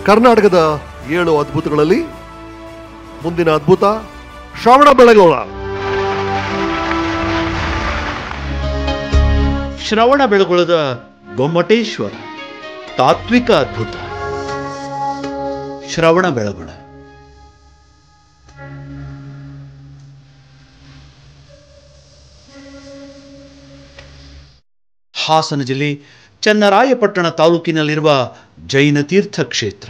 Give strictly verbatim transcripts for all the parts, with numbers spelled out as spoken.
ಕರ್ನಾಟಕದ ಏಳು ಅದ್ಭುತಗಳಲ್ಲಿ ಮುಂದಿನ ಅದ್ಭುತ ಶ್ರವಣ ಬೆಳಗೊಳ. ಶ್ರವಣ ಬೆಳಗೊಳದ ಗೊಮ್ಮಟೇಶ್ವರ ತಾತ್ವಿಕ ಅದ್ಭುತ. ಶ್ರವಣ ಬೆಳಗೊಳ ಹಾಸನ ಜಿಲ್ಲೆ ಚನ್ನರಾಯಪಟ್ಟಣ ತಾಲೂಕಿನಲ್ಲಿರುವ ಜೈನ ತೀರ್ಥ ಕ್ಷೇತ್ರ.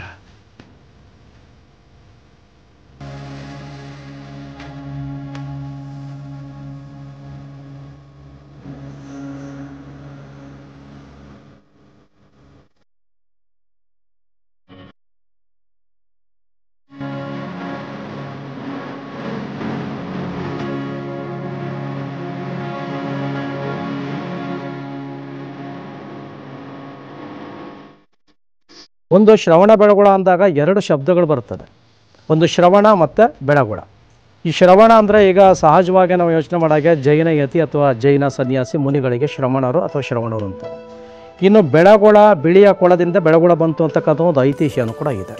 ಒಂದು ಶ್ರವಣ ಬೆಳಗೊಳ ಅಂದಾಗ ಎರಡು ಶಬ್ದಗಳು ಬರ್ತದೆ. ಒಂದು ಶ್ರವಣ ಮತ್ತು ಬೆಳಗೊಳ. ಈ ಶ್ರವಣ ಅಂದರೆ ಈಗ ಸಹಜವಾಗಿ ನಾವು ಯೋಚನೆ ಮಾಡಾಗೆ ಜೈನ ಯತಿ ಅಥವಾ ಜೈನ ಸನ್ಯಾಸಿ ಮುನಿಗಳಿಗೆ ಶ್ರವಣರು ಅಥವಾ ಶ್ರವಣರು ಅಂತ. ಇನ್ನು ಬೆಳಗೊಳ ಬಿಳಿಯ ಕೊಳದಿಂದ ಬೆಳಗೊಳ ಬಂತು ಅಂತಕ್ಕಂಥ ಒಂದು ಐತಿಹ್ಯನೂ ಕೂಡ ಇದೆ.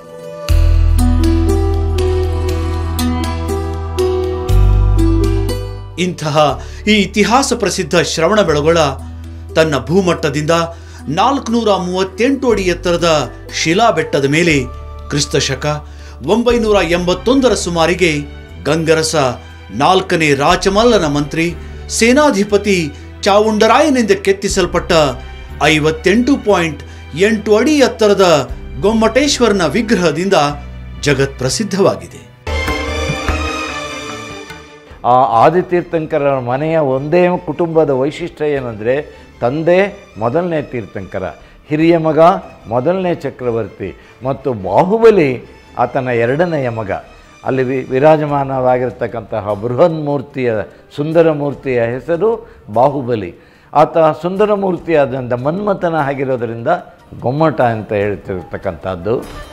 ಇಂತಹ ಈ ಇತಿಹಾಸ ಪ್ರಸಿದ್ಧ ಶ್ರವಣ ಬೆಳಗೊಳ ತನ್ನ ಭೂಮಟ್ಟದಿಂದ ನಾಲ್ಕುನೂರ ಮೂವತ್ತೆಂಟು ಅಡಿ ಎತ್ತರದ ಶಿಲಾ ಬೆಟ್ಟದ ಮೇಲೆ ಕ್ರಿಸ್ತ ಶಕ ಒಂಬೈನೂರ ಎಂಬತ್ತೊಂದರ ಸುಮಾರಿಗೆ ಗಂಗರಸ ನಾಲ್ಕನೇ ರಾಚಮಲ್ಲನ ಮಂತ್ರಿ ಸೇನಾಧಿಪತಿ ಚಾವುಂಡರಾಯನಿಂದ ಕೆತ್ತಿಸಲ್ಪಟ್ಟ ಐವತ್ತೆಂಟು ಪಾಯಿಂಟ್ ಎಂಟು ಅಡಿ ಎತ್ತರದ ಗೊಮ್ಮಟೇಶ್ವರನ ವಿಗ್ರಹದಿಂದ ಜಗತ್ ಪ್ರಸಿದ್ಧವಾಗಿದೆ. ಆ ಆದಿತೀರ್ಥಂಕರ ಮನೆಯ ಒಂದೇ ಕುಟುಂಬದ ವೈಶಿಷ್ಟ್ಯ ಏನಂದರೆ, ತಂದೆ ಮೊದಲನೇ ತೀರ್ಥಂಕರ, ಹಿರಿಯ ಮಗ ಮೊದಲನೇ ಚಕ್ರವರ್ತಿ ಮತ್ತು ಬಾಹುಬಲಿ ಆತನ ಎರಡನೆಯ ಮಗ. ಅಲ್ಲಿ ವಿ ವಿರಾಜಮಾನವಾಗಿರ್ತಕ್ಕಂತಹ ಬೃಹನ್ಮೂರ್ತಿಯ ಸುಂದರ ಮೂರ್ತಿಯ ಹೆಸರು ಬಾಹುಬಲಿ. ಆತ ಸುಂದರ ಮೂರ್ತಿಯಾದಂಥ ಮನ್ಮಥನ ಆಗಿರೋದರಿಂದ ಗೊಮ್ಮಟ ಅಂತ ಹೇಳ್ತಿರ್ತಕ್ಕಂಥದ್ದು.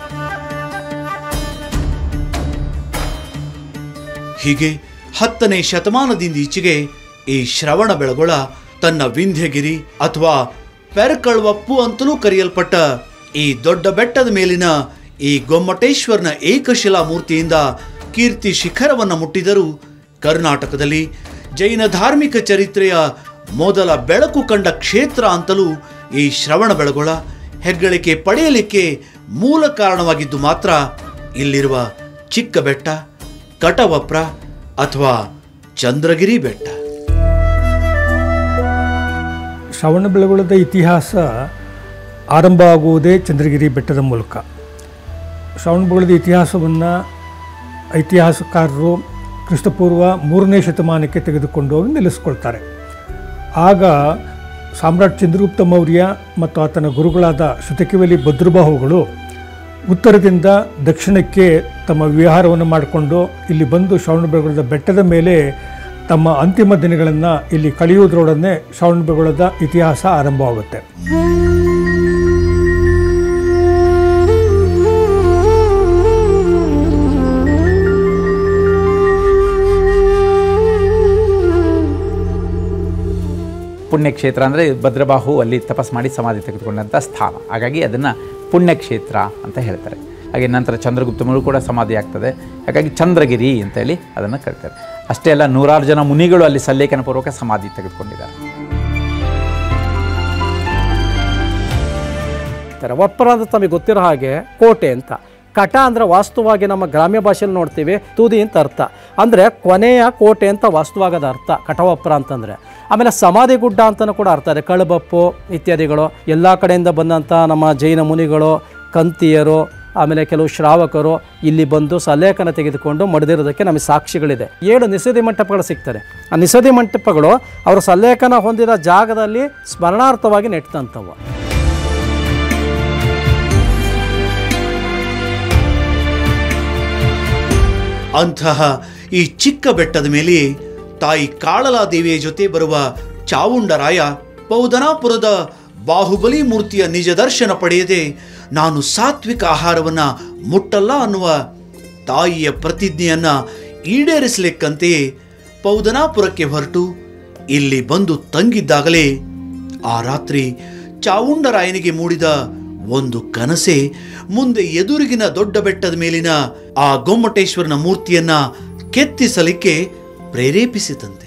ಹೀಗೆ ಹತ್ತನೇ ಶತಮಾನದಿಂದ ಈಚೆಗೆ ಈ ಶ್ರವಣ ಬೆಳಗೊಳ ತನ್ನ ವಿಂಧ್ಯಗಿರಿ ಅಥವಾ ಪೆರಕಳ್ವಪ್ಪು ಅಂತಲೂ ಕರೆಯಲ್ಪಟ್ಟ ಈ ದೊಡ್ಡ ಬೆಟ್ಟದ ಮೇಲಿನ ಈ ಗೊಮ್ಮಟೇಶ್ವರನ ಏಕಶಿಲಾ ಮೂರ್ತಿಯಿಂದ ಕೀರ್ತಿ ಶಿಖರವನ್ನು ಮುಟ್ಟಿದರೂ ಕರ್ನಾಟಕದಲ್ಲಿ ಜೈನ ಧಾರ್ಮಿಕ ಚರಿತ್ರೆಯ ಮೊದಲ ಬೆಳಕು ಕಂಡ ಕ್ಷೇತ್ರ ಅಂತಲೂ ಈ ಶ್ರವಣ ಬೆಳಗೊಳ ಹೆಗ್ಗಳಿಕೆ ಪಡೆಯಲಿಕ್ಕೆ ಮೂಲ ಕಾರಣವಾಗಿದ್ದು ಮಾತ್ರ ಇಲ್ಲಿರುವ ಚಿಕ್ಕ ಬೆಟ್ಟ, ಕಟವಪ್ರ ಅಥವಾ ಚಂದ್ರಗಿರಿ ಬೆಟ್ಟ. ಶ್ರವಣ ಬೆಳಗೊಳದ ಇತಿಹಾಸ ಆರಂಭ ಆಗುವುದೇ ಚಂದ್ರಗಿರಿ ಬೆಟ್ಟದ ಮೂಲಕ. ಶ್ರವಣ ಬೆಳಗೊಳದ ಇತಿಹಾಸವನ್ನು ಇತಿಹಾಸಕಾರರು ಕ್ರಿಸ್ತಪೂರ್ವ ಮೂರನೇ ಶತಮಾನಕ್ಕೆ ತೆಗೆದುಕೊಂಡು ಹೋಗಿ ನಿಲ್ಲಿಸ್ಕೊಳ್ತಾರೆ. ಆಗ ಸಾಮ್ರಾಟ್ ಚಂದ್ರಗುಪ್ತ ಮೌರ್ಯ ಮತ್ತು ಆತನ ಗುರುಗಳಾದ ಶತಕಿವಲಿ ಭದ್ರಬಾಹುಗಳು ಉತ್ತರದಿಂದ ದಕ್ಷಿಣಕ್ಕೆ ತಮ್ಮ ವಿಹಾರವನ್ನು ಮಾಡಿಕೊಂಡು ಇಲ್ಲಿ ಬಂದು ಶ್ರವಣ ಬೆಳಗೊಳದ ಬೆಟ್ಟದ ಮೇಲೆ ತಮ್ಮ ಅಂತಿಮ ದಿನಗಳನ್ನು ಇಲ್ಲಿ ಕಳೆಯುವುದರೊಡನೆ ಶ್ರವಣ ಬೆಳಗೊಳದ ಇತಿಹಾಸ ಆರಂಭವಾಗುತ್ತೆ. ಪುಣ್ಯಕ್ಷೇತ್ರ ಅಂದರೆ ಭದ್ರಬಾಹು ಅಲ್ಲಿ ತಪಸ್ ಮಾಡಿ ಸಮಾಧಿ ತೆಗೆದುಕೊಂಡಂಥ ಸ್ಥಾನ, ಹಾಗಾಗಿ ಅದನ್ನು ಪುಣ್ಯಕ್ಷೇತ್ರ ಅಂತ ಹೇಳ್ತಾರೆ. ಹಾಗೆ ನಂತರ ಚಂದ್ರಗುಪ್ತಮರು ಕೂಡ ಸಮಾಧಿ ಆಗ್ತದೆ, ಹಾಗಾಗಿ ಚಂದ್ರಗಿರಿ ಅಂತ ಹೇಳಿ ಅದನ್ನು ಕರೀತಾರೆ. ಅಷ್ಟೇ ಅಲ್ಲ, ನೂರಾರು ಜನ ಮುನಿಗಳು ಅಲ್ಲಿ ಸಲ್ಲೇಖನಪೂರ್ವಕ ಸಮಾಧಿ ತೆಗೆದುಕೊಂಡಿದ್ದಾರೆ. ವಪ್ರ ಅಂತ ತಮಗೆ ಗೊತ್ತಿರೋ ಹಾಗೆ ಕೋಟೆ ಅಂತ. ಕಟ ಅಂದರೆ ವಾಸ್ತವವಾಗಿ ನಮ್ಮ ಗ್ರಾಮ್ಯ ಭಾಷೆಯಲ್ಲಿ ನೋಡ್ತೀವಿ ತೂದಿ ಅಂತ ಅರ್ಥ, ಅಂದರೆ ಕೊನೆಯ ಕೋಟೆ ಅಂತ ವಾಸ್ತವಾಗದ ಅರ್ಥ ಕಟವಪ್ರ ಅಂತಂದರೆ. ಆಮೇಲೆ ಸಮಾಧಿ ಗುಡ್ಡ ಅಂತಲೂ ಕೂಡ ಅರ್ಥ ಇದೆ. ಕಳಬಪ್ಪು ಇತ್ಯಾದಿಗಳು ಎಲ್ಲ ಕಡೆಯಿಂದ ಬಂದಂಥ ನಮ್ಮ ಜೈನ ಮುನಿಗಳು, ಕಂತಿಯರು, ಆಮೇಲೆ ಕೆಲವು ಶ್ರಾವಕರು ಇಲ್ಲಿ ಬಂದು ಸಲ್ಲೇಖನ ತೆಗೆದುಕೊಂಡು ಮಡಿದಿರೋದಕ್ಕೆ ನಮಗೆ ಸಾಕ್ಷಿಗಳಿದೆ. ಏಳು ನಿಷೇಧಿ ಮಂಟಪಗಳು ಸಿಗ್ತದೆ. ಆ ನಿಷೇಧಿ ಮಂಟಪಗಳು ಅವರು ಸಲ್ಲೇಖನ ಹೊಂದಿದ ಜಾಗದಲ್ಲಿ ಸ್ಮರಣಾರ್ಥವಾಗಿ ನೆಟ್ಟಂಥವು. ಅಂತಹ ಈ ಚಿಕ್ಕ ಬೆಟ್ಟದ ಮೇಲೆ ತಾಯಿ ಕಾಳಲಾದೇವಿಯ ಜೊತೆ ಬರುವ ಚಾವುಂಡರಾಯ ಪೌದನಾಪುರದ ಬಾಹುಬಲಿ ಮೂರ್ತಿಯ ನಿಜ ದರ್ಶನ ಪಡೆಯದೆ ನಾನು ಸಾತ್ವಿಕ ಆಹಾರವನ್ನ ಮುಟ್ಟಲ್ಲ ಅನ್ನುವ ತಾಯಿಯ ಪ್ರತಿಜ್ಞೆಯನ್ನ ಈಡೇರಿಸಲಿಕ್ಕಂತೆಯೇ ಪೌದನಾಪುರಕ್ಕೆ ಹೊರಟು ಇಲ್ಲಿ ಬಂದು ತಂಗಿದ್ದಾಗಲೇ ಆ ರಾತ್ರಿ ಚಾವುಂಡರಾಯನಿಗೆ ಮೂಡಿದ ಒಂದು ಕನಸೆ ಮುಂದೆ ಎದುರಿಗಿನ ದೊಡ್ಡ ಬೆಟ್ಟದ ಮೇಲಿನ ಆ ಗೊಮ್ಮಟೇಶ್ವರನ ಮೂರ್ತಿಯನ್ನ ಕೆತ್ತಿಸಲಿಕ್ಕೆ ಪ್ರೇರೇಪಿಸಿತಂತೆ.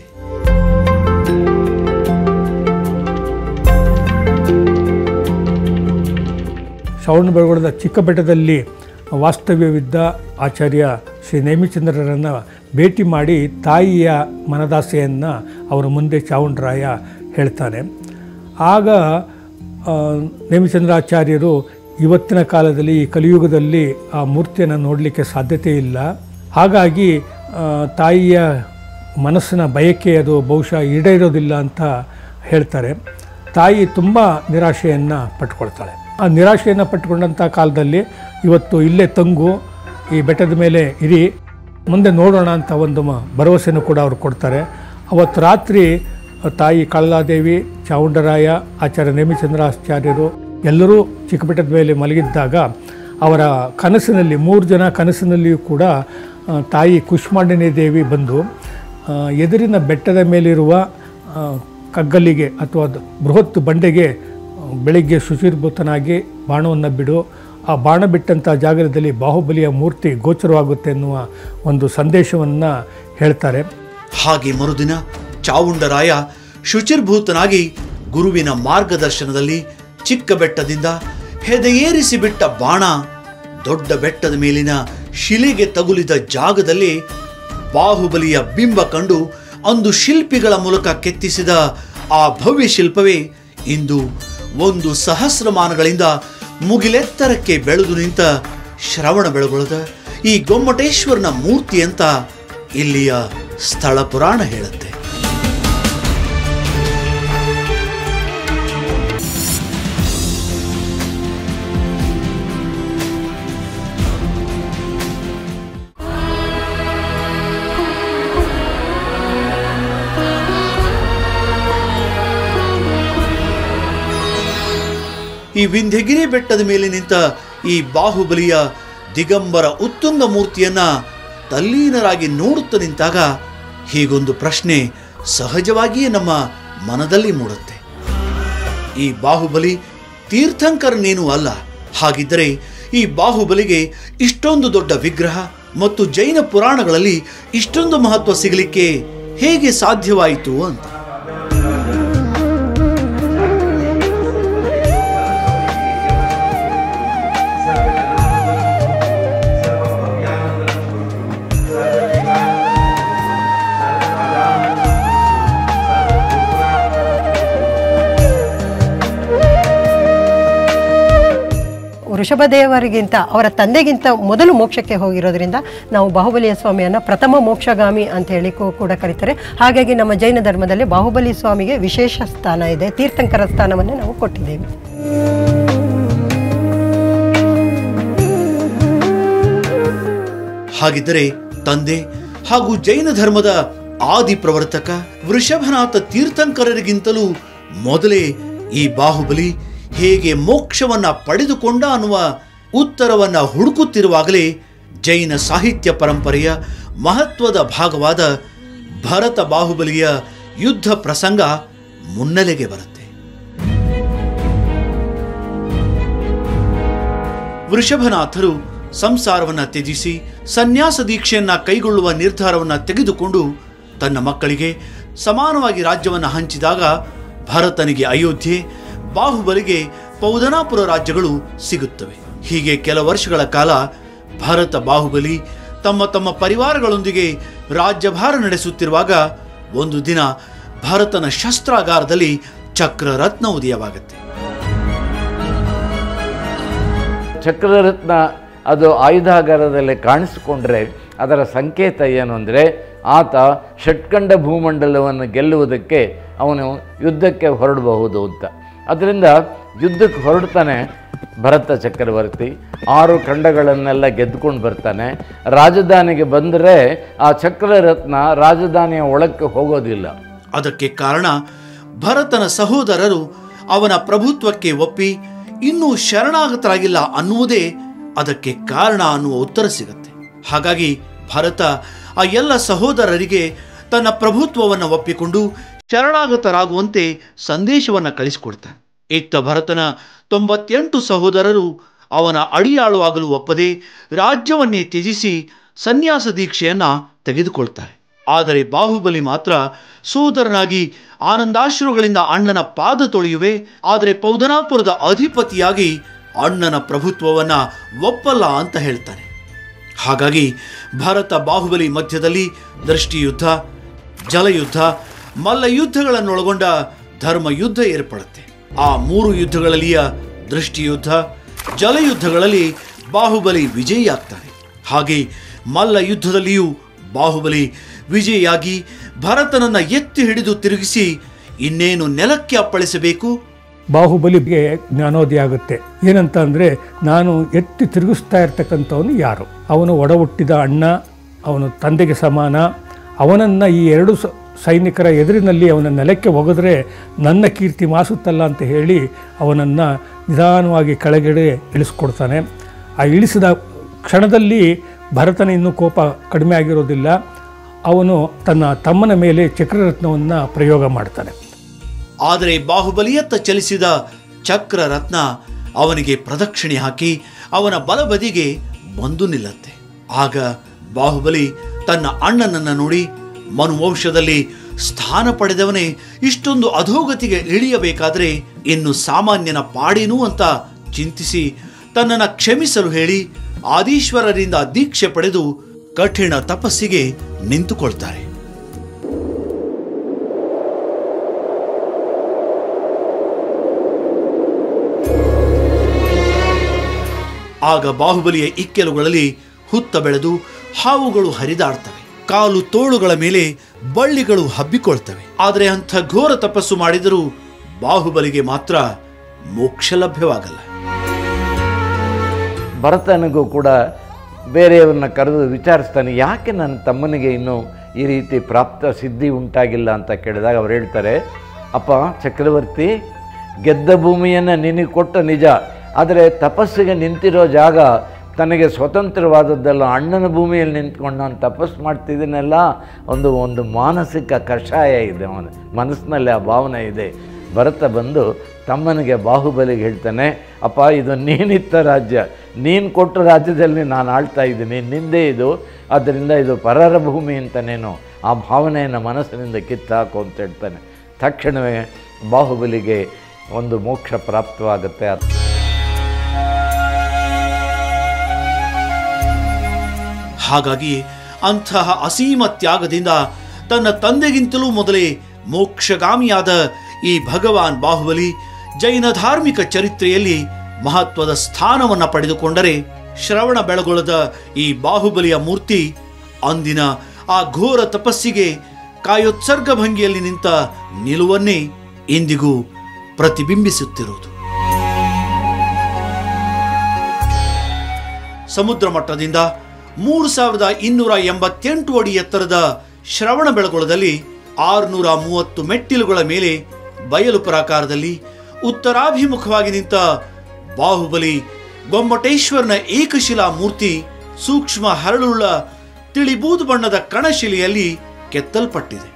ಶ್ರವಣಬೆಳಗೊಳದ ಚಿಕ್ಕ ಬೆಟ್ಟದಲ್ಲಿ ವಾಸ್ತವ್ಯವಿದ್ದ ಆಚಾರ್ಯ ಶ್ರೀ ನೇಮಿಚಂದ್ರರನ್ನು ಭೇಟಿ ಮಾಡಿ ತಾಯಿಯ ಮನದಾಸೆಯನ್ನು ಅವರ ಮುಂದೆ ಚಾವುಂಡರಾಯ ಹೇಳ್ತಾನೆ. ಆಗ ನೇಮಿಚಂದ್ರಾಚಾರ್ಯರು ಇವತ್ತಿನ ಕಾಲದಲ್ಲಿ ಈ ಕಲಿಯುಗದಲ್ಲಿ ಆ ಮೂರ್ತಿಯನ್ನು ನೋಡಲಿಕ್ಕೆ ಸಾಧ್ಯತೆ ಇಲ್ಲ, ಹಾಗಾಗಿ ತಾಯಿಯ ಮನಸ್ಸಿನ ಬಯಕೆ ಅದು ಬಹುಶಃ ಈಡೇರೋದಿಲ್ಲ ಅಂತ ಹೇಳ್ತಾರೆ. ತಾಯಿ ತುಂಬ ನಿರಾಶೆಯನ್ನು ಪಟ್ಕೊಳ್ತಾಳೆ. ಆ ನಿರಾಶೆಯನ್ನು ಪಟ್ಟುಕೊಂಡಂಥ ಕಾಲದಲ್ಲಿ ಇವತ್ತು ಇಲ್ಲೇ ತಂಗು, ಈ ಬೆಟ್ಟದ ಮೇಲೆ ಇರಿ, ಮುಂದೆ ನೋಡೋಣ ಅಂತ ಒಂದು ಭರವಸೆನೂ ಕೂಡ ಅವರು ಕೊಡ್ತಾರೆ. ಅವತ್ತು ರಾತ್ರಿ ತಾಯಿ ಕಾಳಲಾದೇವಿ, ಚಾವುಂಡರಾಯ, ಆಚಾರ್ಯ ನೇಮಿಚಂದ್ರಾಚಾರ್ಯರು ಎಲ್ಲರೂ ಚಿಕ್ಕಬೆಟ್ಟದ ಮೇಲೆ ಮಲಗಿದ್ದಾಗ ಅವರ ಕನಸಿನಲ್ಲಿ ಮೂರು ಜನ ಕನಸಿನಲ್ಲಿಯೂ ಕೂಡ ತಾಯಿ ಕುಷ್ಮಾಂಡಿನಿ ದೇವಿ ಬಂದು ಎದುರಿನ ಬೆಟ್ಟದ ಮೇಲಿರುವ ಕಗ್ಗಲ್ಲಿಗೆ ಅಥವಾ ಬೃಹತ್ ಬಂಡೆಗೆ ಬೆಳಿಗ್ಗೆ ಶುಚಿರ್ಭೂತನಾಗಿ ಬಾಣವನ್ನು ಬಿಡು, ಆ ಬಾಣ ಬಿಟ್ಟಂಥ ಜಾಗದಲ್ಲಿ ಬಾಹುಬಲಿಯ ಮೂರ್ತಿ ಗೋಚರವಾಗುತ್ತೆ ಎನ್ನುವ ಒಂದು ಸಂದೇಶವನ್ನು ಹೇಳ್ತಾರೆ. ಹಾಗೆ ಮರುದಿನ ಚಾವುಂಡರಾಯ ಶುಚಿರ್ಭೂತನಾಗಿ ಗುರುವಿನ ಮಾರ್ಗದರ್ಶನದಲ್ಲಿ ಚಿಕ್ಕ ಬೆಟ್ಟದಿಂದ ಹೆದೆಯೇರಿಸಿ ಬಿಟ್ಟ ಬಾಣ ದೊಡ್ಡ ಬೆಟ್ಟದ ಮೇಲಿನ ಶಿಲೆಗೆ ತಗುಲಿದ ಜಾಗದಲ್ಲಿ ಬಾಹುಬಲಿಯ ಬಿಂಬ ಕಂಡು ಅಂದು ಶಿಲ್ಪಿಗಳ ಮೂಲಕ ಕೆತ್ತಿಸಿದ ಆ ಭವ್ಯ ಶಿಲ್ಪವೇ ಇಂದು ಒಂದು ಸಹಸ್ರಮಾನಗಳಿಂದ ಮುಗಿಲೆತ್ತರಕ್ಕೆ ಬೆಳೆದು ನಿಂತ ಶ್ರವಣಬೆಳಗೊಳದ ಈ ಗೊಮ್ಮಟೇಶ್ವರನ ಮೂರ್ತಿ ಅಂತ ಇಲ್ಲಿಯ ಸ್ಥಳ ಪುರಾಣ ಹೇಳುತ್ತೆ. ಈ ವಿಂಧ್ಯಗಿರಿ ಬೆಟ್ಟದ ಮೇಲೆ ನಿಂತ ಈ ಬಾಹುಬಲಿಯ ದಿಗಂಬರ ಉತ್ತುಂಗ ಮೂರ್ತಿಯನ್ನ ತಲ್ಲೀನರಾಗಿ ನೋಡುತ್ತಾ ನಿಂತಾಗ ಹೀಗೊಂದು ಪ್ರಶ್ನೆ ಸಹಜವಾಗಿಯೇ ನಮ್ಮ ಮನದಲ್ಲಿ ಮೂಡುತ್ತೆ. ಈ ಬಾಹುಬಲಿ ತೀರ್ಥಂಕರನೇನೂ ಅಲ್ಲ, ಹಾಗಿದ್ದರೆ ಈ ಬಾಹುಬಲಿಗೆ ಇಷ್ಟೊಂದು ದೊಡ್ಡ ವಿಗ್ರಹ ಮತ್ತು ಜೈನ ಪುರಾಣಗಳಲ್ಲಿ ಇಷ್ಟೊಂದು ಮಹತ್ವ ಸಿಗಲಿಕ್ಕೆ ಹೇಗೆ ಸಾಧ್ಯವಾಯಿತು ಅಂತ. ವೃಷಭದೇವರಿಗಿಂತ ಅವರ ತಂದೆಗಿಂತ ಮೊದಲು ಮೋಕ್ಷಕ್ಕೆ ಹೋಗಿರೋದ್ರಿಂದ ನಾವು ಬಾಹುಬಲಿಯ ಸ್ವಾಮಿಯನ್ನು ಪ್ರಥಮ ಮೋಕ್ಷಗಾಮಿ ಅಂತ ಹೇಳಿ ಕೂಡ ಕರೀತಾರೆ. ಹಾಗಾಗಿ ನಮ್ಮ ಜೈನ ಧರ್ಮದಲ್ಲಿ ಬಾಹುಬಲಿ ಸ್ವಾಮಿಗೆ ವಿಶೇಷ ಸ್ಥಾನ ಇದೆ, ತೀರ್ಥಂಕರ ಸ್ಥಾನವನ್ನು ನಾವು ಕೊಟ್ಟಿದ್ದೇವೆ. ಹಾಗಿದ್ದರೆ ತಂದೆ ಹಾಗೂ ಜೈನ ಧರ್ಮದ ಆದಿ ಪ್ರವರ್ತಕ ವೃಷಭನಾಥ ತೀರ್ಥಂಕರರಿಗಿಂತಲೂ ಮೊದಲೇ ಈ ಬಾಹುಬಲಿ ಹೇಗೆ ಮೋಕ್ಷವನ್ನ ಪಡೆದುಕೊಂಡ ಅನ್ನುವ ಉತ್ತರವನ್ನ ಹುಡುಕುತ್ತಿರುವಾಗಲೇ ಜೈನ ಸಾಹಿತ್ಯ ಪರಂಪರೆಯ ಮಹತ್ವದ ಭಾಗವಾದ ಭರತ ಬಾಹುಬಲಿಯ ಯುದ್ಧ ಪ್ರಸಂಗ ಮುನ್ನೆಲೆಗೆ ಬರುತ್ತೆ. ವೃಷಭನಾಥರು ಸಂಸಾರವನ್ನ ತ್ಯಜಿಸಿ ಸನ್ಯಾಸ ದೀಕ್ಷೆಯನ್ನ ಕೈಗೊಳ್ಳುವ ನಿರ್ಧಾರವನ್ನ ತೆಗೆದುಕೊಂಡು ತನ್ನ ಮಕ್ಕಳಿಗೆ ಸಮಾನವಾಗಿ ರಾಜ್ಯವನ್ನು ಹಂಚಿದಾಗ ಭರತನಿಗೆ ಅಯೋಧ್ಯೆ, ಬಾಹುಬಲಿಗೆ ಪೌದನಾಪುರ ರಾಜ್ಯಗಳು ಸಿಗುತ್ತವೆ. ಹೀಗೆ ಕೆಲ ವರ್ಷಗಳ ಕಾಲ ಭರತ ಬಾಹುಬಲಿ ತಮ್ಮ ತಮ್ಮ ಪರಿವಾರಗಳೊಂದಿಗೆ ರಾಜ್ಯಭಾರ ನಡೆಸುತ್ತಿರುವಾಗ ಒಂದು ದಿನ ಭರತನ ಶಸ್ತ್ರಾಗಾರದಲ್ಲಿ ಚಕ್ರರತ್ನ ಉದಯವಾಗುತ್ತೆ. ಚಕ್ರರತ್ನ ಅದು ಆಯುಧಾಗಾರದಲ್ಲಿ ಕಾಣಿಸಿಕೊಂಡ್ರೆ ಅದರ ಸಂಕೇತ ಏನು ಅಂದರೆ ಆತ ಷಟ್ಖಂಡ ಭೂಮಂಡಲವನ್ನು ಗೆಲ್ಲುವುದಕ್ಕೆ ಅವನು ಯುದ್ಧಕ್ಕೆ ಹೊರಡಬಹುದು ಅಂತ. ಅದರಿಂದ ಯುದ್ಧಕ್ಕೆ ಹೊರಡ್ತಾನೆ ಭರತ ಚಕ್ರವರ್ತಿ. ಆರು ಖಂಡಗಳನ್ನೆಲ್ಲ ಗೆದ್ದುಕೊಂಡು ಬರ್ತಾನೆ. ರಾಜಧಾನಿಗೆ ಬಂದರೆ ಆ ಚಕ್ರರತ್ನ ರಾಜಧಾನಿಯ ಒಳಕ್ಕೆ ಹೋಗೋದಿಲ್ಲ. ಅದಕ್ಕೆ ಕಾರಣ ಭರತನ ಸಹೋದರರು ಅವನ ಪ್ರಭುತ್ವಕ್ಕೆ ಒಪ್ಪಿ ಇನ್ನೂ ಶರಣಾಗತರಾಗಿಲ್ಲ ಅನ್ನುವುದೇ ಅದಕ್ಕೆ ಕಾರಣ ಅನ್ನುವ ಉತ್ತರ ಸಿಗುತ್ತೆ. ಹಾಗಾಗಿ ಭರತ ಆ ಎಲ್ಲ ಸಹೋದರರಿಗೆ ತನ್ನ ಪ್ರಭುತ್ವವನ್ನು ಒಪ್ಪಿಕೊಂಡು ಶರಣಾಗತರಾಗುವಂತೆ ಸಂದೇಶವನ್ನು ಕಳಿಸಿಕೊಡ್ತಾನೆ. ಇತ್ತ ಭರತನ ತೊಂಬತ್ತೆಂಟು ಸಹೋದರರು ಅವನ ಅಡಿಯಾಳುವಾಗಲು ಒಪ್ಪದೆ ರಾಜ್ಯವನ್ನೇ ತ್ಯಜಿಸಿ ಸನ್ಯಾಸ ದೀಕ್ಷೆಯನ್ನ ತೆಗೆದುಕೊಳ್ತಾರೆ. ಆದರೆ ಬಾಹುಬಲಿ ಮಾತ್ರ ಸೋದರನಾಗಿ ಆನಂದಾಶ್ರುಗಳಿಂದ ಅಣ್ಣನ ಪಾದ ತೊಳೆಯುವೆ, ಆದರೆ ಪೌದನಾಪುರದ ಅಧಿಪತಿಯಾಗಿ ಅಣ್ಣನ ಪ್ರಭುತ್ವವನ್ನ ಒಪ್ಪಲ್ಲ ಅಂತ ಹೇಳ್ತಾನೆ. ಹಾಗಾಗಿ ಭರತ ಬಾಹುಬಲಿ ಮಧ್ಯದಲ್ಲಿ ದೃಷ್ಟಿಯುದ್ಧ, ಜಲಯುದ್ಧ, ಮಲ್ಲಯುದ್ಧಗಳನ್ನೊಳಗೊಂಡ ಧರ್ಮಯುದ್ಧ ಏರ್ಪಡುತ್ತೆ. ಆ ಮೂರು ಯುದ್ಧಗಳಲ್ಲಿಯ ದೃಷ್ಟಿಯುದ್ಧ, ಜಲಯುದ್ಧಗಳಲ್ಲಿ ಬಾಹುಬಲಿ ವಿಜಯಿಯಾಗ್ತಾನೆ. ಹಾಗೆ ಮಲ್ಲ ಯುದ್ಧದಲ್ಲಿಯೂ ಬಾಹುಬಲಿ ವಿಜಯಿಯಾಗಿ ಭರತನನ್ನ ಎತ್ತಿ ಹಿಡಿದು ತಿರುಗಿಸಿ ಇನ್ನೇನು ನೆಲಕ್ಕೆ ಅಪ್ಪಳಿಸಬೇಕು. ಬಾಹುಬಲಿಗೆ ಜ್ಞಾನೋದಯ ಆಗುತ್ತೆ. ಏನಂತ ಅಂದರೆ, ನಾನು ಎತ್ತಿ ತಿರುಗಿಸ್ತಾ ಇರ್ತಕ್ಕಂಥವನು ಯಾರು? ಅವನು ಒಡ ಹುಟ್ಟಿದ ಅಣ್ಣ, ಅವನು ತಂದೆಗೆ ಸಮಾನ. ಅವನನ್ನು ಈ ಎರಡು ಸೈನಿಕರ ಎದುರಿನಲ್ಲಿ ಅವನ ನೆಲಕ್ಕೆ ಒಗೆದ್ರೆ ನನ್ನ ಕೀರ್ತಿ ಮಾಸುತ್ತಲ್ಲ ಅಂತ ಹೇಳಿ ಅವನನ್ನು ನಿಧಾನವಾಗಿ ಕೆಳಗಡೆ ಇಳಿಸ್ಕೊಡ್ತಾನೆ. ಆ ಇಳಿಸಿದ ಕ್ಷಣದಲ್ಲಿ ಭರತನ ಇನ್ನೂ ಕೋಪ ಕಡಿಮೆ ಆಗಿರೋದಿಲ್ಲ. ಅವನು ತನ್ನ ತಮ್ಮನ ಮೇಲೆ ಚಕ್ರರತ್ನವನ್ನು ಪ್ರಯೋಗ ಮಾಡ್ತಾನೆ. ಆದರೆ ಬಾಹುಬಲಿಯತ್ತ ಚಲಿಸಿದ ಚಕ್ರರತ್ನ ಅವನಿಗೆ ಪ್ರದಕ್ಷಿಣೆ ಹಾಕಿ ಅವನ ಬಲಬದಿಗೆ ಬಂದು ನಿಲ್ಲತ್ತೆ. ಆಗ ಬಾಹುಬಲಿ ತನ್ನ ಅಣ್ಣನನ್ನ ನೋಡಿ, ಮನುವಂಶದಲ್ಲಿ ಸ್ಥಾನ ಪಡೆದವನೇ ಇಷ್ಟೊಂದು ಅಧೋಗತಿಗೆ ಇಳಿಯಬೇಕಾದ್ರೆ ಇನ್ನು ಸಾಮಾನ್ಯನ ಪಾಡೇನು ಅಂತ ಚಿಂತಿಸಿ ತನ್ನನ್ನು ಕ್ಷಮಿಸಲು ಹೇಳಿ ಆದೀಶ್ವರರಿಂದ ದೀಕ್ಷೆ ಪಡೆದು ಕಠಿಣ ತಪಸ್ಸಿಗೆ ನಿಂತುಕೊಳ್ತಾರೆ. ಆಗ ಬಾಹುಬಲಿಯ ಇಕ್ಕೆಲುಗಳಲ್ಲಿ ಹುತ್ತ ಬೆಳೆದು ಹಾವುಗಳು ಹರಿದಾಡ್ತವೆ. ಕಾಲು ತೋಳುಗಳ ಮೇಲೆ ಬಳ್ಳಿಗಳು ಹಬ್ಬಿಕೊಳ್ತವೆ. ಆದರೆ ಅಂಥ ಘೋರ ತಪಸ್ಸು ಮಾಡಿದರೂ ಬಾಹುಬಲಿಗೆ ಮಾತ್ರ ಮೋಕ್ಷ ಲಭ್ಯವಾಗಲ್ಲ. ಭರತನಿಗೂ ಕೂಡ ಬೇರೆಯವ್ರನ್ನ ಕರೆದು ವಿಚಾರಿಸ್ತಾನೆ, ಯಾಕೆ ನನ್ನ ತಮ್ಮನಿಗೆ ಇನ್ನೂ ಈ ರೀತಿ ಪ್ರಾಪ್ತ ಸಿದ್ಧಿ ಉಂಟಾಗಿಲ್ಲ ಅಂತ ಕೇಳಿದಾಗ ಅವ್ರು ಹೇಳ್ತಾರೆ, ಅಪ್ಪ ಚಕ್ರವರ್ತಿ, ಗೆದ್ದ ಭೂಮಿಯನ್ನು ನಿನಗೆ ಕೊಟ್ಟ ನಿಜ, ಆದರೆ ತಪಸ್ಸಿಗೆ ನಿಂತಿರೋ ಜಾಗ ತನಗೆ ಸ್ವತಂತ್ರವಾದದ್ದಲ್ಲ. ಅಣ್ಣನ ಭೂಮಿಯಲ್ಲಿ ನಿಂತ್ಕೊಂಡು ನಾನು ತಪಸ್ಸು ಮಾಡ್ತಿದ್ದೀನಲ್ಲ, ಒಂದು ಒಂದು ಮಾನಸಿಕ ಕಷಾಯ ಇದೆ, ಅವನ ಮನಸ್ಸಿನಲ್ಲಿ ಆ ಭಾವನೆ ಇದೆ. ಭರತ ಬಂದು ತಮ್ಮನಿಗೆ ಬಾಹುಬಲಿಗೆ ಹೇಳ್ತಾನೆ, ಅಪ್ಪ ಇದು ನೀನಿತ್ತ ರಾಜ್ಯ, ನೀನು ಕೊಟ್ಟ ರಾಜ್ಯದಲ್ಲಿ ನಾನು ಆಳ್ತಾ ಇದ್ದೀನಿ, ನಿಂದೇ ಇದು, ಆದ್ದರಿಂದ ಇದು ಪರರ ಭೂಮಿ ಅಂತನೇನು ಆ ಭಾವನೆಯನ್ನು ಮನಸ್ಸಿನಿಂದ ಕಿತ್ತಾಕು ಅಂತ ಹೇಳ್ತಾನೆ. ತಕ್ಷಣವೇ ಬಾಹುಬಲಿಗೆ ಒಂದು ಮೋಕ್ಷ ಪ್ರಾಪ್ತವಾಗುತ್ತೆ. ಹಾಗಾಗಿ ಅಂತಹ ಅಸೀಮ ತ್ಯಾಗದಿಂದ ತನ್ನ ತಂದೆಗಿಂತಲೂ ಮೊದಲೇ ಮೋಕ್ಷಗಾಮಿಯಾದ ಈ ಭಗವಾನ್ ಬಾಹುಬಲಿ ಜೈನ ಧಾರ್ಮಿಕ ಚರಿತ್ರೆಯಲ್ಲಿ ಮಹತ್ವದ ಸ್ಥಾನವನ್ನು ಪಡೆದುಕೊಂಡರೆ, ಶ್ರವಣ ಬೆಳಗೊಳದ ಈ ಬಾಹುಬಲಿಯ ಮೂರ್ತಿ ಅಂದಿನ ಆ ಘೋರ ತಪಸ್ಸಿಗೆ ಕಾಯೋತ್ಸರ್ಗ ಭಂಗಿಯಲ್ಲಿ ನಿಂತ ನಿಲುವನ್ನೇ ಇಂದಿಗೂ ಪ್ರತಿಬಿಂಬಿಸುತ್ತಿರುವುದು. ಸಮುದ್ರ ಮಟ್ಟದಿಂದ ಮೂರು ಸಾವಿರದ ಇನ್ನೂರ ಎಂಬತ್ತೆಂಟು ಅಡಿ ಎತ್ತರದ ಶ್ರವಣ ಬೆಳಗೊಳದಲ್ಲಿ ಆರುನೂರ ಮೂವತ್ತು ಮೆಟ್ಟಿಲುಗಳ ಮೇಲೆ ಬಯಲು ಪ್ರಾಕಾರದಲ್ಲಿ ಉತ್ತರಾಭಿಮುಖವಾಗಿ ನಿಂತ ಬಾಹುಬಲಿ ಗೊಮ್ಮಟೇಶ್ವರನ ಏಕಶಿಲಾ ಮೂರ್ತಿ ಸೂಕ್ಷ್ಮ ಹರಳುಳ್ಳ ತಿಳಿಬೂದು ಬಣ್ಣದ ಕಣಶಿಲೆಯಲ್ಲಿ ಕೆತ್ತಲ್ಪಟ್ಟಿದೆ.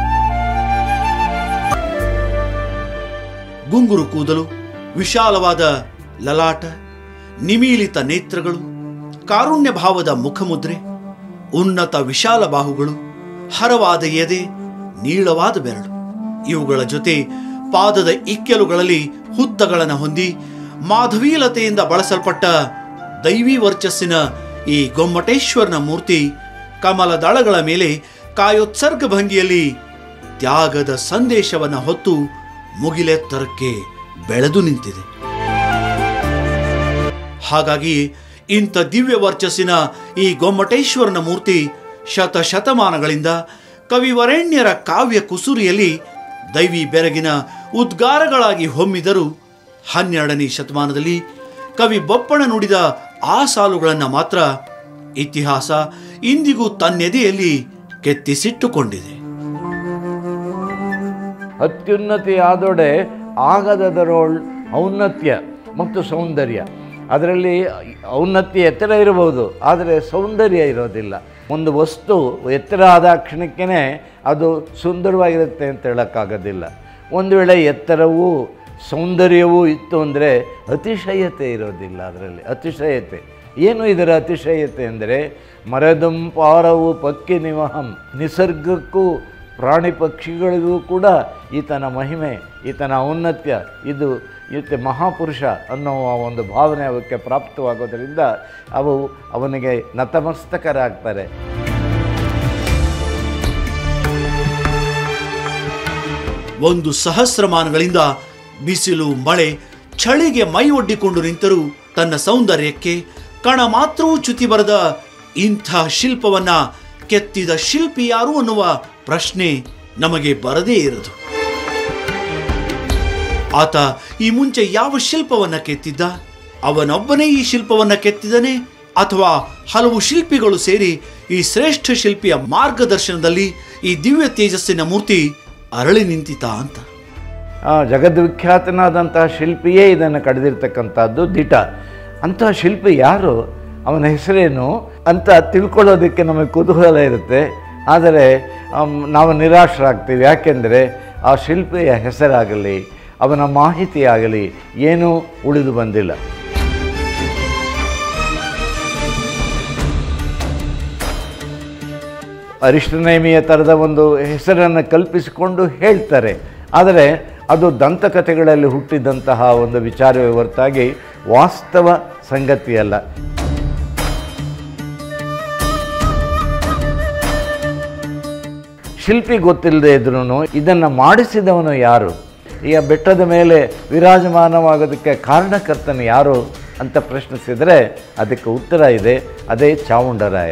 ಗುಂಗುರು ಕೂದಲು, ವಿಶಾಲವಾದ ಲಲಾಟ, ನಿಮೀಲಿತ ನೇತ್ರಗಳು, ಕಾರುಣ್ಯ ಭಾವದ ಮುಖಮುದ್ರೆ, ಉನ್ನತ ವಿಶಾಲ ಬಾಹುಗಳು, ಹರವಾದ ಎದೆ, ನೀಳವಾದ ಬೆರಳು, ಇವುಗಳ ಜೊತೆ ಪಾದದ ಇಕ್ಕೆಲುಗಳಲ್ಲಿ ಹುತ್ತಗಳನ್ನು ಹೊಂದಿ ಮಾಧವೀಲತೆಯಿಂದ ಬಳಸಲ್ಪಟ್ಟ ದೈವಿ ವರ್ಚಸ್ಸಿನ ಈ ಗೊಮ್ಮಟೇಶ್ವರನ ಮೂರ್ತಿ ಕಮಲ ದಳಗಳ ಮೇಲೆ ಕಾಯೋತ್ಸರ್ಗ ಭಂಗಿಯಲ್ಲಿ ತ್ಯಾಗದ ಸಂದೇಶವನ್ನು ಹೊತ್ತು ಮುಗಿಲೆತ್ತರಕ್ಕೆ ಬೆಳೆದು ನಿಂತಿದೆ. ಹಾಗಾಗಿ ಇಂಥ ದಿವ್ಯ ವರ್ಚಸ್ಸಿನ ಈ ಗೊಮ್ಮಟೇಶ್ವರನ ಮೂರ್ತಿ ಶತಶತಮಾನಗಳಿಂದ ಕವಿವರೆಣ್ಯರ ಕಾವ್ಯ ಕುಸುರಿಯಲ್ಲಿ ದೈವಿ ಬೆರಗಿನ ಉದ್ಗಾರಗಳಾಗಿ ಹೊಮ್ಮಿದರೂ ಹನ್ನೆರಡನೇ ಶತಮಾನದಲ್ಲಿ ಕವಿ ಬೊಪ್ಪಣ ನುಡಿದ ಆ ಸಾಲುಗಳನ್ನು ಮಾತ್ರ ಇತಿಹಾಸ ಇಂದಿಗೂ ತನ್ನೆದೆಯಲ್ಲಿ ಕೆತ್ತಿಸಿಟ್ಟುಕೊಂಡಿದೆ. ಅತ್ಯುನ್ನತಿಯಾದೊಡೆ ಆಗದದರೊಳ್ ಔನ್ನತ್ಯ ಮತ್ತು ಸೌಂದರ್ಯ. ಅದರಲ್ಲಿ ಔನ್ನತ್ಯ ಎತ್ತರ ಇರಬಹುದು, ಆದರೆ ಸೌಂದರ್ಯ ಇರೋದಿಲ್ಲ. ಒಂದು ವಸ್ತು ಎತ್ತರ ಆದ ಕ್ಷಣಕ್ಕೇ ಅದು ಸುಂದರವಾಗಿರುತ್ತೆ ಅಂತ ಹೇಳೋಕ್ಕಾಗೋದಿಲ್ಲ. ಒಂದು ವೇಳೆ ಎತ್ತರವೂ ಸೌಂದರ್ಯವೂ ಇತ್ತು ಅಂದರೆ ಅತಿಶಯತೆ ಇರೋದಿಲ್ಲ ಅದರಲ್ಲಿ. ಅತಿಶಯತೆ ಏನು ಇದರ ಅತಿಶಯತೆ ಅಂದರೆ ಮರದಂ ಪಾರವು ಪಕ್ಕಿ ನಿವಹಂ, ನಿಸರ್ಗಕ್ಕೂ ಪ್ರಾಣಿ ಪಕ್ಷಿಗಳಿಗೂ ಕೂಡ ಈತನ ಮಹಿಮೆ, ಈತನ ಔನ್ನತ್ಯ, ಇದು ಈತ ಮಹಾಪುರುಷ ಅನ್ನುವ ಒಂದು ಭಾವನೆ ಅವಕ್ಕೆ ಪ್ರಾಪ್ತವಾಗೋದರಿಂದ ಅವು ಅವನಿಗೆ ನತಮಸ್ತಕರಾಗ್ತಾರೆ. ಒಂದು ಸಹಸ್ರಮಾನಗಳಿಂದ ಬಿಸಿಲು ಮಳೆ ಚಳಿಗೆ ಮೈ ಒಡ್ಡಿಕೊಂಡು ನಿಂತರೂ ತನ್ನ ಸೌಂದರ್ಯಕ್ಕೆ ಕಣ ಮಾತ್ರವೂ ಚ್ಯುತಿ ಬರದ ಇಂಥ ಶಿಲ್ಪವನ್ನ ಕೆತ್ತಿದ ಶಿಲ್ಪಿ ಯಾರು ಅನ್ನುವ ಪ್ರಶ್ನೆ ನಮಗೆ ಬರದೇ ಇರದು. ಆತ ಈ ಮುಂಚೆ ಯಾವ ಶಿಲ್ಪವನ್ನ ಕೆತ್ತಿದ್ದ? ಅವನೊಬ್ಬನೇ ಈ ಶಿಲ್ಪವನ್ನ ಕೆತ್ತಿದನೇ ಅಥವಾ ಹಲವು ಶಿಲ್ಪಿಗಳು ಸೇರಿ ಈ ಶ್ರೇಷ್ಠ ಶಿಲ್ಪಿಯ ಮಾರ್ಗದರ್ಶನದಲ್ಲಿ ಈ ದಿವ್ಯ ತೇಜಸ್ಸಿನ ಮೂರ್ತಿ ಅರಳಿ ನಿಂತಿತಾ ಅಂತ? ಜಗದ್ವಿಖ್ಯಾತನಾದಂತಹ ಶಿಲ್ಪಿಯೇ ಇದನ್ನು ಕಡಿದಿರ್ತಕ್ಕಂಥದ್ದು ದಿಟ. ಅಂತಹ ಶಿಲ್ಪಿ ಯಾರು, ಅವನ ಹೆಸರೇನು ಅಂತ ತಿಳ್ಕೊಳ್ಳೋದಕ್ಕೆ ನಮಗೆ ಕುತೂಹಲ ಇರುತ್ತೆ. ಆದರೆ ನಾವು ನಿರಾಶರಾಗ್ತೀವಿ. ಯಾಕೆಂದರೆ ಆ ಶಿಲ್ಪಿಯ ಹೆಸರಾಗಲಿ ಅವನ ಮಾಹಿತಿ ಆಗಲಿ ಏನೂ ಉಳಿದು ಬಂದಿಲ್ಲ. ಅರಿಷ್ಟನೇಮಿಯ ಥರದ ಒಂದು ಹೆಸರನ್ನು ಕಲ್ಪಿಸಿಕೊಂಡು ಹೇಳ್ತಾರೆ. ಆದರೆ ಅದು ದಂತಕಥೆಗಳಲ್ಲಿ ಹುಟ್ಟಿದಂತಹ ಒಂದು ವಿಚಾರವೇ ಹೊರತಾಗಿ ವಾಸ್ತವ ಸಂಗತಿಯಲ್ಲ. ಶಿಲ್ಪಿ ಗೊತ್ತಿಲ್ಲದೆ ಇದ್ರೂ ಇದನ್ನು ಮಾಡಿಸಿದವನು ಯಾರು, ಈ ಬೆಟ್ಟದ ಮೇಲೆ ವಿರಾಜಮಾನವಾಗೋದಕ್ಕೆ ಕಾರಣಕರ್ತನು ಯಾರು ಅಂತ ಪ್ರಶ್ನಿಸಿದರೆ ಅದಕ್ಕೆ ಉತ್ತರ ಇದೆ, ಅದೇ ಚಾವುಂಡರಾಯ.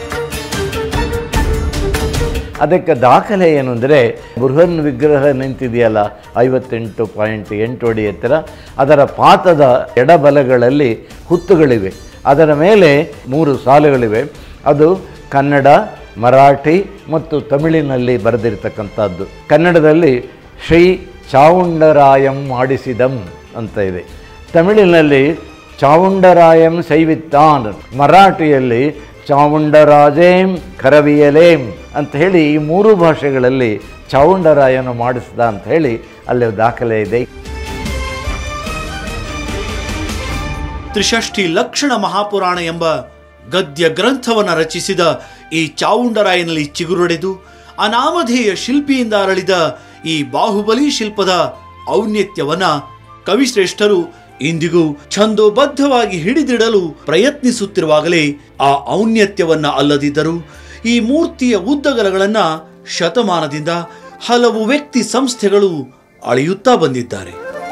ಅದಕ್ಕೆ ದಾಖಲೆ ಏನು ಅಂದರೆ ಬೃಹನ್ ವಿಗ್ರಹ ನಿಂತಿದೆಯಲ್ಲ ಐವತ್ತೆಂಟು ಪಾಯಿಂಟ್ ಎಂಟು ಅಡಿ ಎತ್ತರ, ಅದರ ಪಾದದ ಎಡಬಲಗಳಲ್ಲಿ ಹುತ್ತುಗಳಿವೆ, ಅದರ ಮೇಲೆ ಮೂರು ಸಾಲುಗಳಿವೆ. ಅದು ಕನ್ನಡ, ಮರಾಠಿ ಮತ್ತು ತಮಿಳಿನಲ್ಲಿ ಬರೆದಿರ್ತಕ್ಕಂಥದ್ದು. ಕನ್ನಡದಲ್ಲಿ ಶ್ರೀ ಚಾವುಂಡರಾಯಂ ಮಾಡಿಸಿದಂ ಅಂತ ಇದೆ, ತಮಿಳಿನಲ್ಲಿ ಚಾವುಂಡರಾಯಂ ಸೈವಿತ್ತಾನ್, ಮರಾಠಿಯಲ್ಲಿ ಚಾವುಂಡರಾಜೇಂ ಕರವಿಯಲೇಂ ಅಂತ ಹೇಳಿ ಈ ಮೂರು ಭಾಷೆಗಳಲ್ಲಿ ಚಾವುಂಡರಾಯನು ಮಾಡಿಸಿದ ಅಂತ ಹೇಳಿ ಅಲ್ಲಿ ದಾಖಲೆ ಇದೆ. ತ್ರಿಷಷ್ಠಿ ಲಕ್ಷಣ ಮಹಾಪುರಾಣ ಎಂಬ ಗದ್ಯ ಗ್ರಂಥವನ್ನು ರಚಿಸಿದ ಈ ಚಾವುಂಡರಾಯನಲ್ಲಿ ಚಿಗುರೊಡೆದು ಅನಾಮಧೇಯ ಶಿಲ್ಪಿಯಿಂದ ಅರಳಿದ ಈ ಬಾಹುಬಲಿ ಶಿಲ್ಪದ ಔನ್ನತ್ಯವನ್ನ ಕವಿಶ್ರೇಷ್ಠರು ಇಂದಿಗೂ ಛಂದೋಬದ್ಧವಾಗಿ ಹಿಡಿದಿಡಲು ಪ್ರಯತ್ನಿಸುತ್ತಿರುವಾಗಲೇ ಆ ಔನ್ನತ್ಯವನ್ನ ಅಲ್ಲದಿದ್ದರೂ ಈ ಮೂರ್ತಿಯ ಉದ್ದಗಲಗಳನ್ನ ಶತಮಾನದಿಂದ ಹಲವು ವ್ಯಕ್ತಿ ಸಂಸ್ಥೆಗಳು ಅಳೆಯುತ್ತಾ ಬಂದಿದ್ದಾರೆ.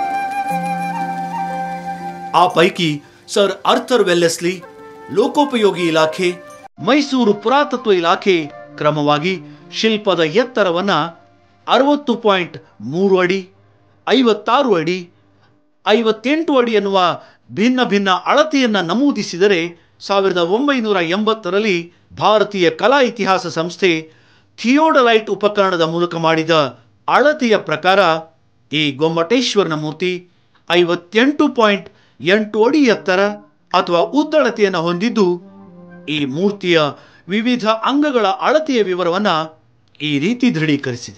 ಆ ಪೈಕಿ ಸರ್ ಆರ್ಥರ್ ವೆಲ್ಲೆಸ್ಲಿ, ಲೋಕೋಪಯೋಗಿ ಇಲಾಖೆ, ಮೈಸೂರು ಪುರಾತತ್ವ ಇಲಾಖೆ ಕ್ರಮವಾಗಿ ಶಿಲ್ಪದ ಎತ್ತರವನ್ನ ಅರವತ್ತು ಪಾಯಿಂಟ್ ಮೂರು ಅಡಿ, ಐವತ್ತಾರು ಅಡಿ, ಐವತ್ತೆಂಟು ಅಡಿ ಎನ್ನುವ ಭಿನ್ನ ಭಿನ್ನ ಅಳತೆಯನ್ನು ನಮೂದಿಸಿದರೆ ಸಾವಿರದ ಒಂಬೈನೂರ ಎಂಬತ್ತರಲ್ಲಿ ಭಾರತೀಯ ಕಲಾ ಇತಿಹಾಸ ಸಂಸ್ಥೆ ಥಿಯೋಡಲೈಟ್ ಉಪಕರಣದ ಮೂಲಕ ಮಾಡಿದ ಅಳತೆಯ ಪ್ರಕಾರ ಈ ಗೊಮ್ಮಟೇಶ್ವರನ ಮೂರ್ತಿ ಐವತ್ತೆಂಟು ಪಾಯಿಂಟ್ ಎಂಟು ಅಡಿ ಎತ್ತರ ಅಥವಾ ಉದ್ದಳತೆಯನ್ನು ಹೊಂದಿದ್ದು, ಈ ಮೂರ್ತಿಯ ವಿವಿಧ ಅಂಗಗಳ ಅಳತೆಯ ವಿವರವನ್ನು ಈ ರೀತಿ ದೃಢೀಕರಿಸಿದೆ.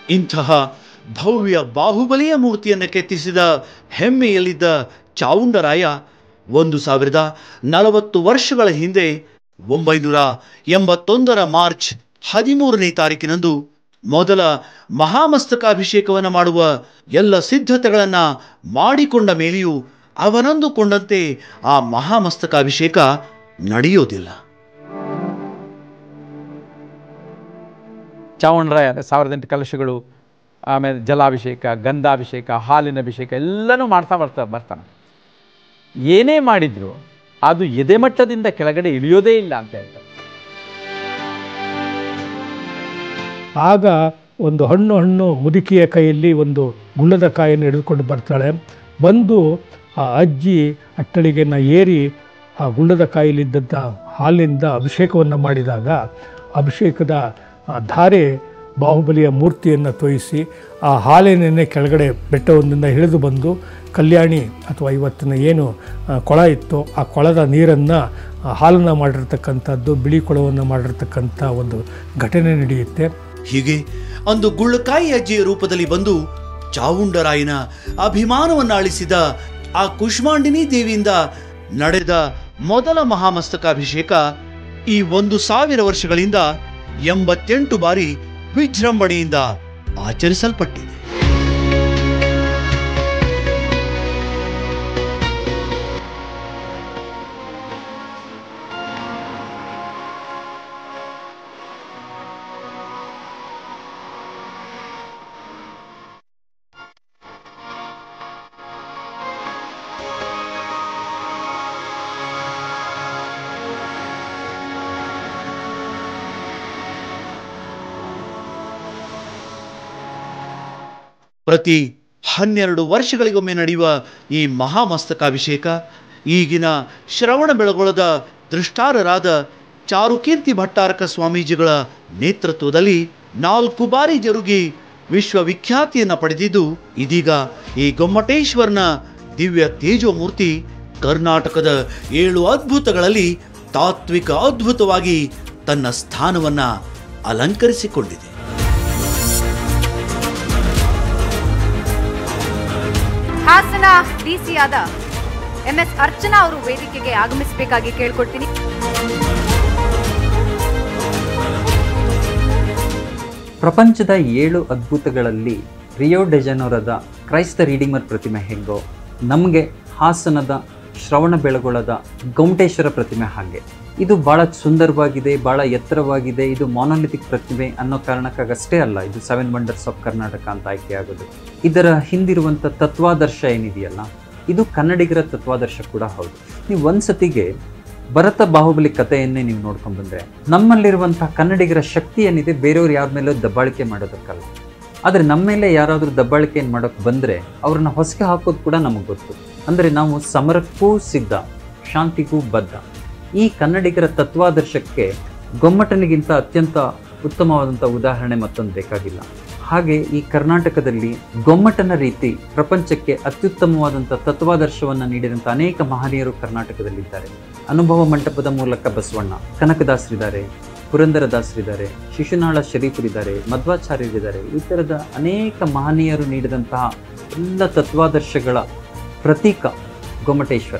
ಇಂತಹ ಭವ್ಯ ಬಾಹುಬಲಿಯ ಮೂರ್ತಿಯನ್ನು ಕೆತ್ತಿಸಿದ ಹೆಮ್ಮೆಯಲ್ಲಿದ್ದ ಚಾವುಂಡರಾಯ ಒಂದು ಸಾವಿರದ ನಲವತ್ತು ವರ್ಷಗಳ ಹಿಂದೆ ಒಂಬೈನೂರ ಎಂಬತ್ತೊಂದರ ಮಾರ್ಚ್ ಹದಿಮೂರನೇ ತಾರೀಕಿನಂದು ಮೊದಲ ಮಹಾಮಸ್ತಕಾಭಿಷೇಕವನ್ನು ಮಾಡುವ ಎಲ್ಲ ಸಿದ್ಧತೆಗಳನ್ನ ಮಾಡಿಕೊಂಡ ಮೇಲೆಯೂ ಅವನಂದುಕೊಂಡಂತೆ ಆ ಮಹಾಮಸ್ತಕಾಭಿಷೇಕ ನಡೆಯೋದಿಲ್ಲ. ಚಾವುಂಡರಾಯ ಸಾವಿರದ ಎಂಟು ಕಲಶಗಳು, ಆಮೇಲೆ ಜಲಾಭಿಷೇಕ, ಗಂಧಾಭಿಷೇಕ, ಹಾಲಿನ ಅಭಿಷೇಕ ಎಲ್ಲನೂ ಮಾಡ್ತಾ ಬರ್ತಾ ಬರ್ತಾನೆ. ಏನೇ ಮಾಡಿದ್ರು ಅದು ಎದೆಮಟ್ಟದಿಂದ ಕೆಳಗಡೆ ಇಳಿಯೋದೇ ಇಲ್ಲ ಅಂತ ಹೇಳ್ತಾರೆ. ಆಗ ಒಂದು ಹಣ್ಣು ಹಣ್ಣು ಮುದುಕಿಯ ಕೈಯಲ್ಲಿ ಒಂದು ಗುಳ್ಳದ ಕಾಯನ್ನು ಹಿಡಿದುಕೊಂಡು ಬರ್ತಾಳೆ. ಬಂದು ಆ ಅಜ್ಜಿ ಅಟ್ಟಳಿಗೆಯನ್ನು ಏರಿ ಆ ಗುಳ್ಳದ ಕಾಯಿಲಿದ್ದಂಥ ಹಾಲಿನಿಂದ ಅಭಿಷೇಕವನ್ನು ಮಾಡಿದಾಗ ಅಭಿಷೇಕದ ಧಾರೆ ಬಾಹುಬಲಿಯ ಮೂರ್ತಿಯನ್ನು ತೋಯಿಸಿ ಆ ಹಾಲಿನೆನ್ನೆ ಕೆಳಗಡೆ ಬೆಟ್ಟವೊಂದನ್ನು ಇಳಿದು ಬಂದು ಕಲ್ಯಾಣಿ ಅಥವಾ ಇವತ್ತಿನ ಏನು ಕೊಳ ಇತ್ತು ಆ ಕೊಳದ ನೀರನ್ನು ಹಾಲನ್ನು ಮಾಡಿರ್ತಕ್ಕಂಥದ್ದು, ಬಿಳಿ ಕೊಳವನ್ನು ಮಾಡಿರ್ತಕ್ಕಂಥ ಒಂದು ಘಟನೆ ನಡೆಯುತ್ತೆ. ಹೀಗೆ ಅಂದು ಗುಳ್ಳಕಾಯಿ ಅಜ್ಜಿಯ ರೂಪದಲ್ಲಿ ಬಂದು ಚಾವುಂಡರಾಯನ ಅಭಿಮಾನವನ್ನು ಅಳಿಸಿದ ಆ ಕುಷ್ಮಾಂಡಿನಿ ದೇವಿಯಿಂದ ನಡೆದ ಮೊದಲ ಮಹಾಮಸ್ತಕಾಭಿಷೇಕ ಈ ಒಂದು ಸಾವಿರ ವರ್ಷಗಳಿಂದ ಎಂಬತ್ತೆಂಟು ಬಾರಿ ವಿಜೃಂಭಣೆಯಿಂದ ಆಚರಿಸಲ್ಪಟ್ಟಿದೆ. ಪ್ರತಿ ಹನ್ನೆರಡು ವರ್ಷಗಳಿಗೊಮ್ಮೆ ನಡೆಯುವ ಈ ಮಹಾಮಸ್ತಕಾಭಿಷೇಕ ಈಗಿನ ಶ್ರವಣಬೆಳಗೊಳದ ದೃಷ್ಟಾರರಾದ ಚಾರುಕೀರ್ತಿ ಭಟ್ಟಾರಕ ಸ್ವಾಮೀಜಿಗಳ ನೇತೃತ್ವದಲ್ಲಿ ನಾಲ್ಕು ಬಾರಿ ಜರುಗಿ ವಿಶ್ವವಿಖ್ಯಾತಿಯನ್ನು ಪಡೆದಿದ್ದು, ಇದೀಗ ಈ ಗೊಮ್ಮಟೇಶ್ವರನ ದಿವ್ಯ ತೇಜೋಮೂರ್ತಿ ಕರ್ನಾಟಕದ ಏಳು ಅದ್ಭುತಗಳಲ್ಲಿ ತಾತ್ವಿಕ ಅದ್ಭುತವಾಗಿ ತನ್ನ ಸ್ಥಾನವನ್ನು ಅಲಂಕರಿಸಿಕೊಂಡಿದೆ. ಹಾಸನ ಡಿಸಿಯಾದ ಎಂ ಎಸ್ ಅರ್ಚನಾ ಅವರು ವೇದಿಕೆಗೆ ಆಗಮಿಸಬೇಕಾಗಿ ಕೇಳ್ಕೊಳ್ತೀನಿ. ಪ್ರಪಂಚದ ಏಳು ಅದ್ಭುತಗಳಲ್ಲಿ ರಿಯೋ ಡೆಜನೋರದ ಕ್ರೈಸ್ತ ರೀಡಿಮರ್ ಪ್ರತಿಮೆ ಹೆಂಗೋ, ನಮಗೆ ಹಾಸನದ ಶ್ರವಣಬೆಳಗೊಳದ ಗೊಮ್ಮಟೇಶ್ವರ ಪ್ರತಿಮೆ ಹಾಗೆ. ಇದು ಭಾಳ ಸುಂದರವಾಗಿದೆ, ಭಾಳ ಎತ್ತರವಾಗಿದೆ. ಇದು ಮೊನೋಲಿಥಿಕ್ ಪ್ರತಿಮೆ ಅನ್ನೋ ಕಾರಣಕ್ಕಾಗಷ್ಟೇ ಅಲ್ಲ ಇದು ಸೆವೆನ್ ವಂಡರ್ಸ್ ಆಫ್ ಕರ್ನಾಟಕ ಅಂತ ಆಯ್ಕೆಯಾಗೋದು. ಇದರ ಹಿಂದಿರುವಂಥ ತತ್ವಾದರ್ಶ ಏನಿದೆಯಲ್ಲ, ಇದು ಕನ್ನಡಿಗರ ತತ್ವಾದರ್ಶ ಕೂಡ ಹೌದು. ನೀವು ಒಂದ್ಸತಿಗೆ ಭರತ ಬಾಹುಬಲಿ ಕಥೆಯನ್ನೇ ನೀವು ನೋಡ್ಕೊಂಡು ಬಂದರೆ, ನಮ್ಮಲ್ಲಿರುವಂಥ ಕನ್ನಡಿಗರ ಶಕ್ತಿ ಏನಿದೆ ಬೇರೆಯವ್ರು ಯಾರ ಮೇಲೂ ದಬ್ಬಾಳಿಕೆ ಮಾಡೋದಕ್ಕಲ್ಲ. ಆದರೆ ನಮ್ಮ ಮೇಲೆ ಯಾರಾದರೂ ದಬ್ಬಾಳಿಕೆಯನ್ನು ಮಾಡೋಕ್ಕೆ ಬಂದರೆ ಅವ್ರನ್ನ ಹೊಸಕೆ ಹಾಕೋದು ಕೂಡ ನಮಗೆ ಗೊತ್ತು. ಅಂದರೆ ನಾವು ಸಮರಕ್ಕೂ ಸಿದ್ಧ, ಶಾಂತಿಗೂ ಬದ್ಧ. ಈ ಕನ್ನಡಿಗರ ತತ್ವಾದರ್ಶಕ್ಕೆ ಗೊಮ್ಮಟನಿಗಿಂತ ಅತ್ಯಂತ ಉತ್ತಮವಾದಂಥ ಉದಾಹರಣೆ ಮತ್ತೊಂದು ಬೇಕಾಗಿಲ್ಲ. ಹಾಗೆ ಈ ಕರ್ನಾಟಕದಲ್ಲಿ ಗೊಮ್ಮಟನ ರೀತಿ ಪ್ರಪಂಚಕ್ಕೆ ಅತ್ಯುತ್ತಮವಾದಂಥ ತತ್ವಾದರ್ಶವನ್ನು ನೀಡಿದಂಥ ಅನೇಕ ಮಹನೀಯರು ಕರ್ನಾಟಕದಲ್ಲಿದ್ದಾರೆ. ಅನುಭವ ಮಂಟಪದ ಮೂಲಕ ಬಸವಣ್ಣ, ಕನಕದಾಸರಿದ್ದಾರೆ, ಪುರಂದರದಾಸರಿದ್ದಾರೆ, ಶಿಶುನಾಳ ಶರೀಫರಿದ್ದಾರೆ, ಮಧ್ವಾಚಾರ್ಯರಿದ್ದಾರೆ. ಈ ಥರದ ಅನೇಕ ಮಹನೀಯರು ನೀಡಿದಂತಹ ಎಲ್ಲ ತತ್ವಾದರ್ಶಗಳ ಪ್ರತೀಕ ಗೊಮ್ಮಟೇಶ್ವರ.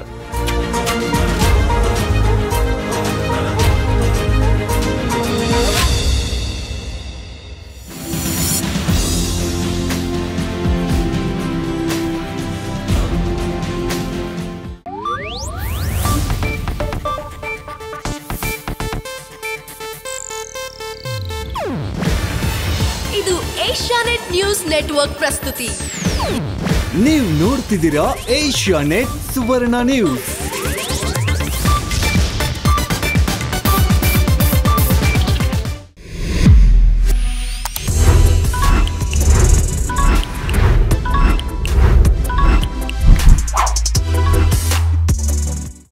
ಇದು ಏಷ್ಯಾನೆಟ್ ನ್ಯೂಸ್ ನೆಟ್ವರ್ಕ್ ಪ್ರಸ್ತುತಿ. ನೀವು ನೋಡ್ತಿದ್ದೀರಾ ಏಷ್ಯಾನೆಟ್ ಸುವರ್ಣ ನ್ಯೂಸ್.